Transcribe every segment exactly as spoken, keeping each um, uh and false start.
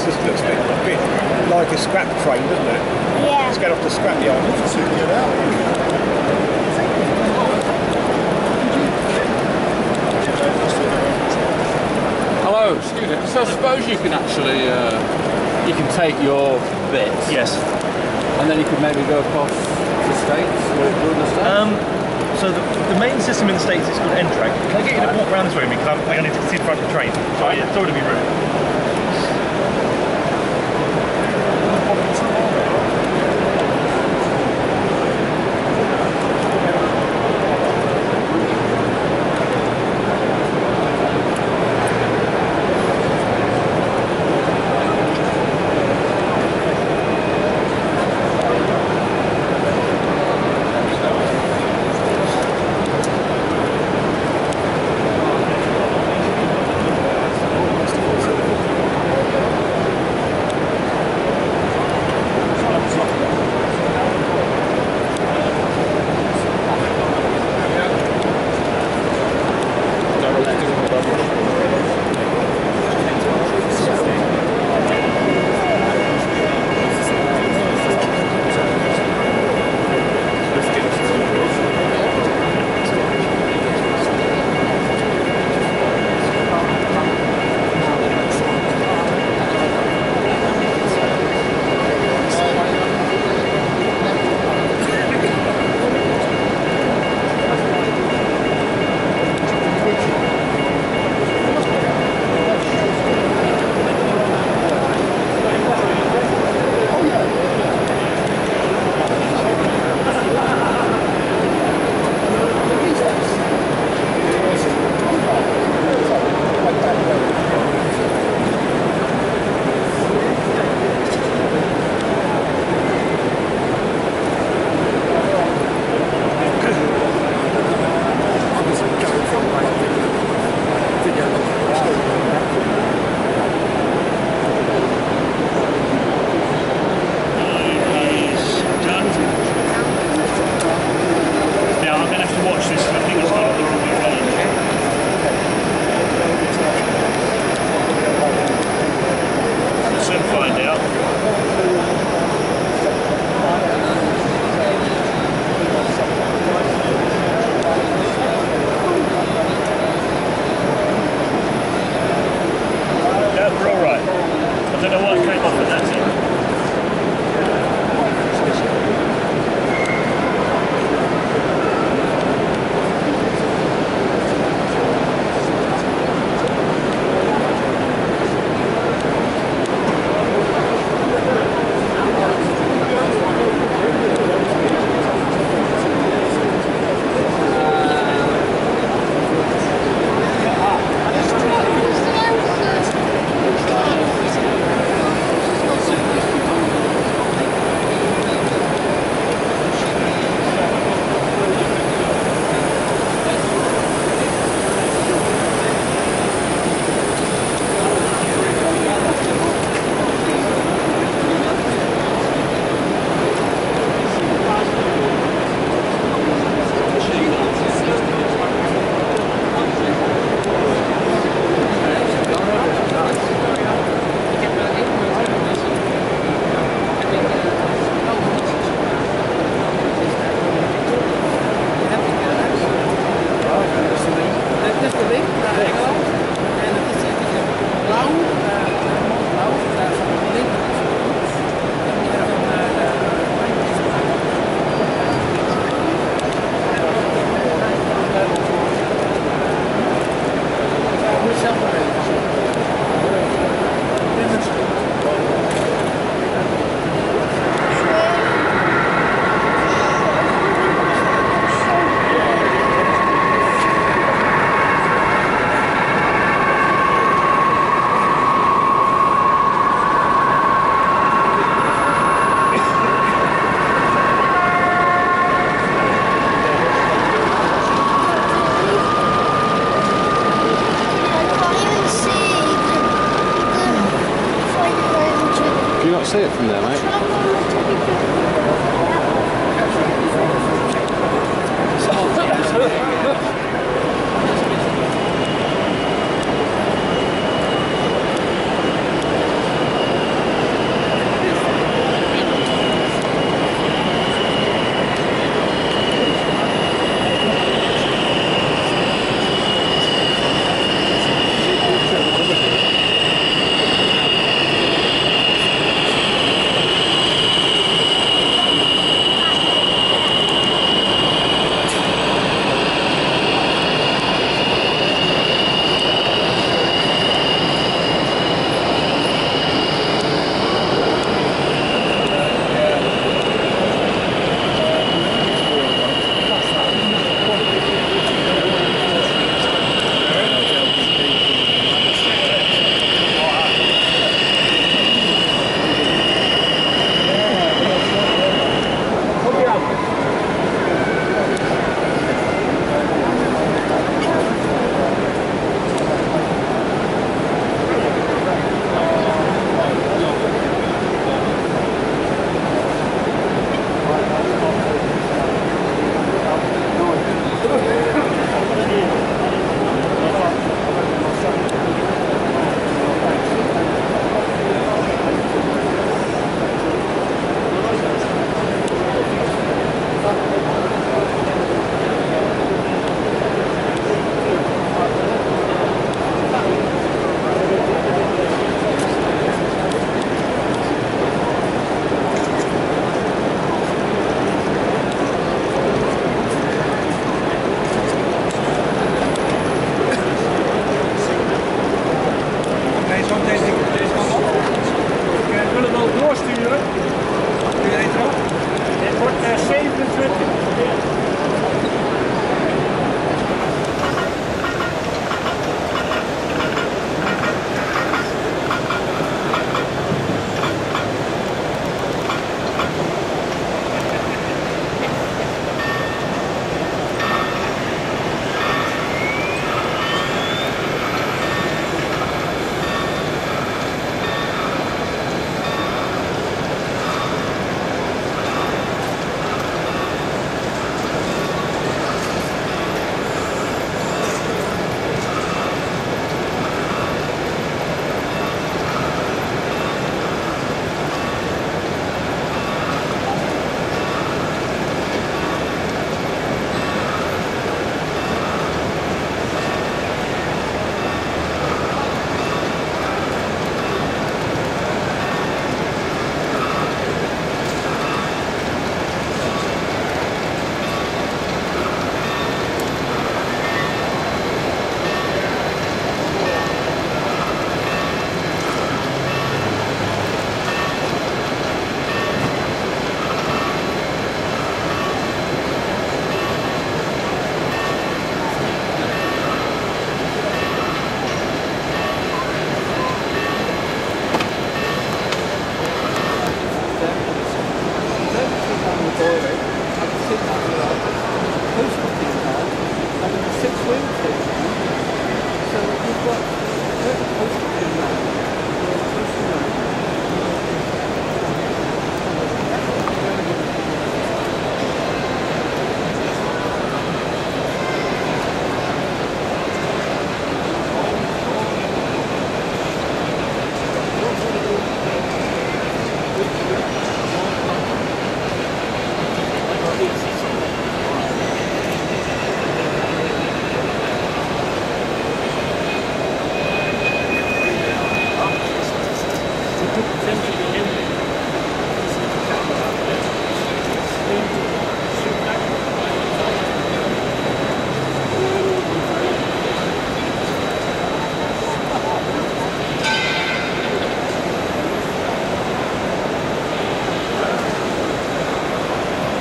just looks a bit, a bit like a scrap train, doesn't it? Yeah. Let's get off the scrap yard. Hello, excuse me. So I suppose you can actually, uh, you can take your bits. Yes. And then you could maybe go across the States or the States? Um, so the, the main system in the States is called N track. Can I get you to walk around this way with me? Because I need to see the front of the train. Sorry, it's already been rude. See it from there, mate.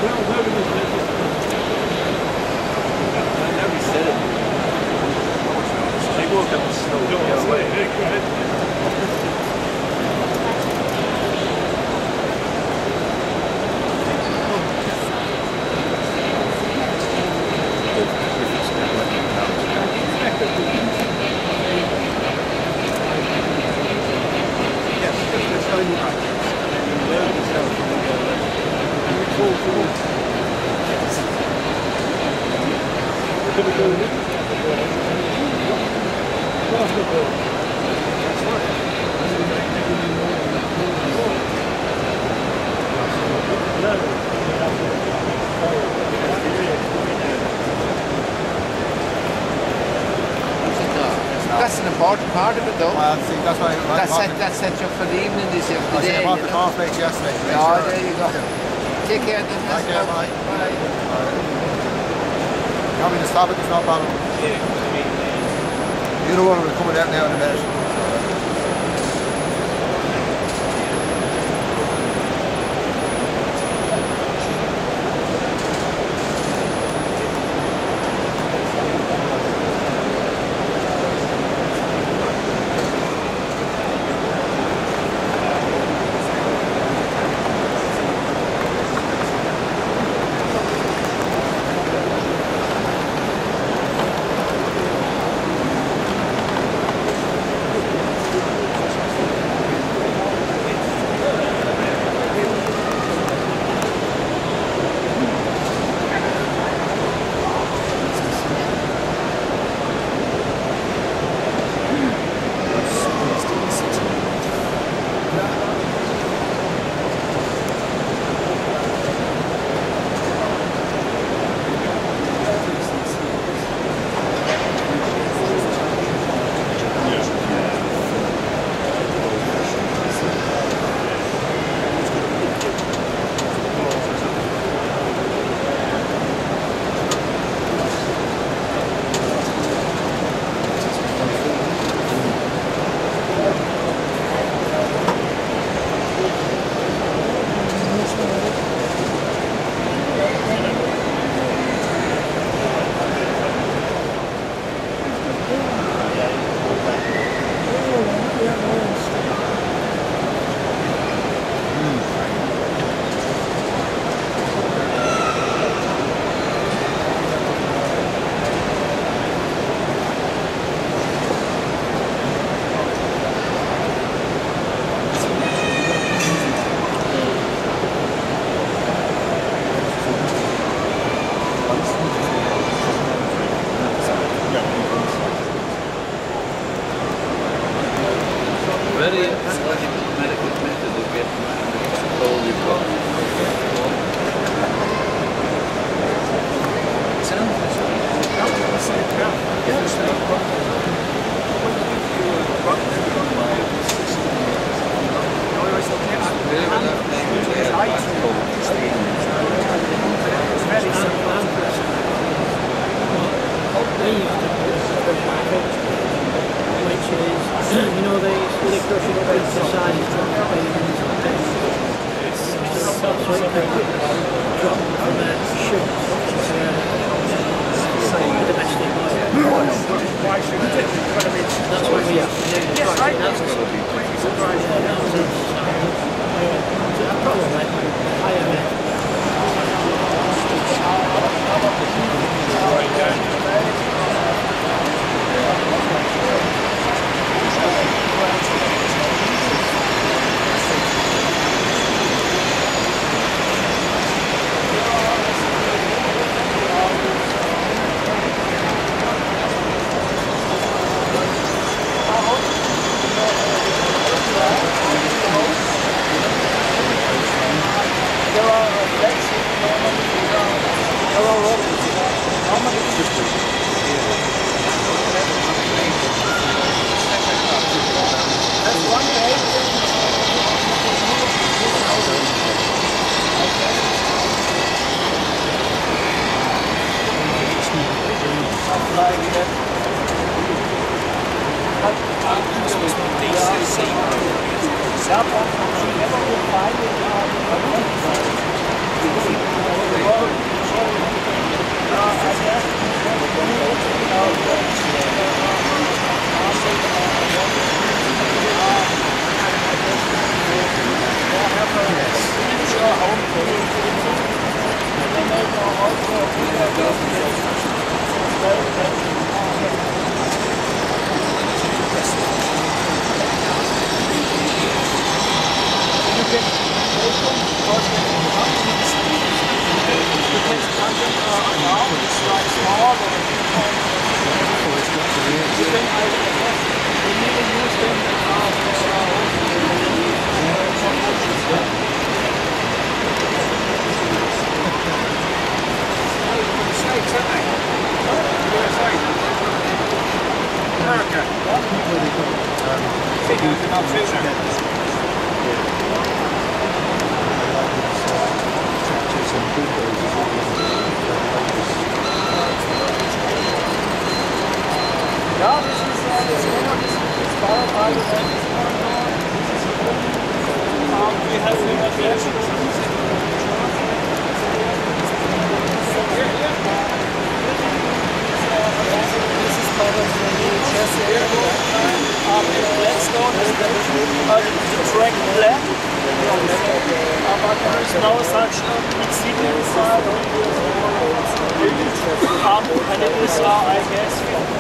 They walk up the snow. That's an important part of it, though. Well, see, that's why I That set, that sets you up for the evening, this I the said day. I bought You the know? cornflakes yesterday. to make Oh, sure. there you go. Take care then. Take care, bye. Bye. You want me to stop it? There's no problem. You don't want to be coming out now in a minute. Very logical medical method of getting all you've got. Which is, you know, they they crush it up into size drop so it can drop from a ship to a domestic oil. That's what we have to do. That's yeah, that was it. So probably higher end. home to the team. And then they go also you can open because when you come to the street, you can stand them around, it's like small or you can even use them Snakes, aren't they? Yeah, snakes. America. Figures in our future. Ja, das ist das Thema, das ist Bauerteil, das ist we have been advancing. This is part of the new chess area. Um, Blackstone is the, uh, the track black. Uh, but there is no such exceeding inside. Um, and it is, uh, I guess,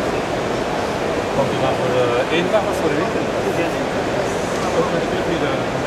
Komt u nou voor de ingang of voor de winter? Ook met de